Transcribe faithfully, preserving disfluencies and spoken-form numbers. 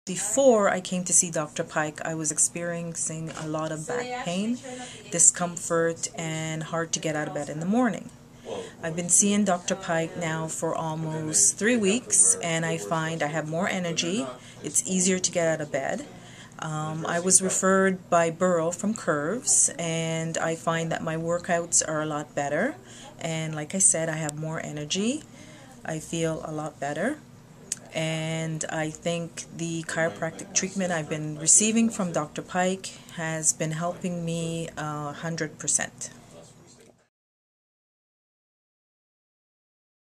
before I came to see Doctor Pike, I was experiencing a lot of back pain, discomfort, and hard to get out of bed in the morning. I've been seeing Doctor Pike now for almost three weeks, and I find I have more energy. It's easier to get out of bed. Um, I was referred by Burrow from Curves, and I find that my workouts are a lot better. And like I said, I have more energy. I feel a lot better. And I think the chiropractic treatment I've been receiving from Doctor Pike has been helping me uh, one hundred percent.